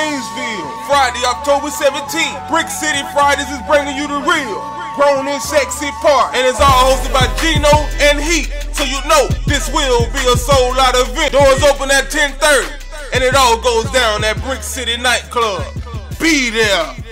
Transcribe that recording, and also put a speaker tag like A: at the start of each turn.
A: Gainesville, Friday, October 17th. Brick City Fridays is bringing you the real. Grown and Sexy Park, and it's all hosted by Gino and Heat. So you know this will be a sold out event. Doors open at 10:30, and it all goes down at Brick City Nightclub. Be there.